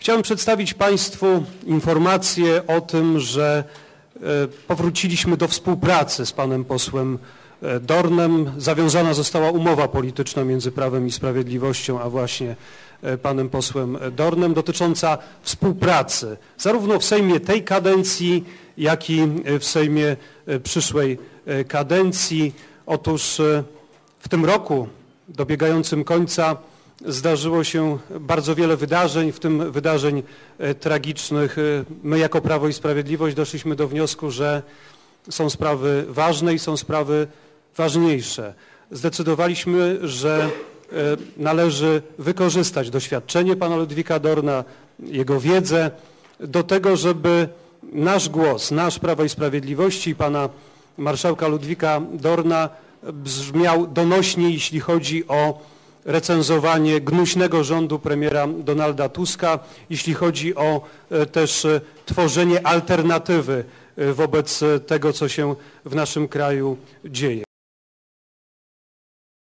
Chciałem przedstawić Państwu informację o tym, że powróciliśmy do współpracy z panem posłem Dornem. Zawiązana została umowa polityczna między Prawem i Sprawiedliwością, a właśnie panem posłem Dornem, dotycząca współpracy zarówno w Sejmie tej kadencji, jak i w Sejmie przyszłej kadencji. Otóż w tym roku dobiegającym końca zdarzyło się bardzo wiele wydarzeń, w tym wydarzeń tragicznych. My jako Prawo i Sprawiedliwość doszliśmy do wniosku, że są sprawy ważne i są sprawy ważniejsze. Zdecydowaliśmy, że należy wykorzystać doświadczenie pana Ludwika Dorna, jego wiedzę do tego, żeby nasz głos, nasz Prawa i Sprawiedliwości i pana marszałka Ludwika Dorna brzmiał donośnie, jeśli chodzi o recenzowanie gnuśnego rządu premiera Donalda Tuska, jeśli chodzi o też tworzenie alternatywy wobec tego, co się w naszym kraju dzieje.